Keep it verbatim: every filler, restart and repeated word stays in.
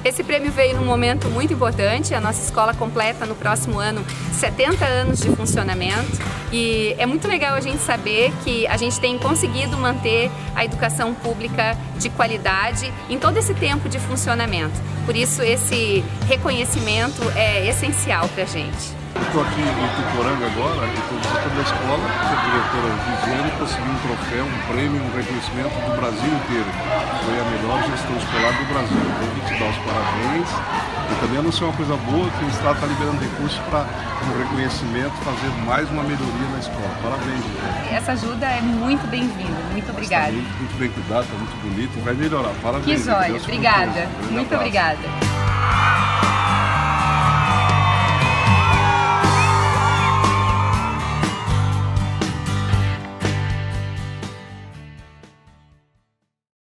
Esse prêmio veio num momento muito importante. A nossa escola completa no próximo ano setenta anos de funcionamento e é muito legal a gente saber que a gente tem conseguido manter a educação pública de qualidade em todo esse tempo de funcionamento. Por isso esse reconhecimento é essencial para a gente. Estou aqui em Tuporanga agora e estou visitando a escola, que a diretora Viviane conseguiu um troféu, um prêmio, um reconhecimento do Brasil inteiro. Foi a melhor gestão escolar do Brasil. Então, eu te dar os parabéns e também anunciar uma coisa boa, que o Estado está liberando recursos para, como reconhecimento, fazer mais uma melhoria na escola. Parabéns, Viviane. Essa ajuda é muito bem-vinda. Muito obrigada. Está muito, muito bem cuidado, está muito bonito e vai melhorar. Parabéns. Que joia. Obrigada. Muito obrigada.